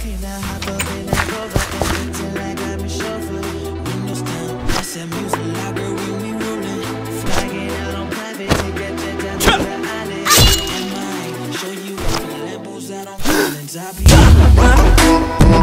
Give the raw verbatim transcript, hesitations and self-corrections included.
Okay, now hop up in that rover and pretend like I'm a chauffeur. Windows down, that's that music loud, girl, we be rolling. Flagging out on private, take that jet down to the island. And mine, show you all the Lambos out on Collins. I be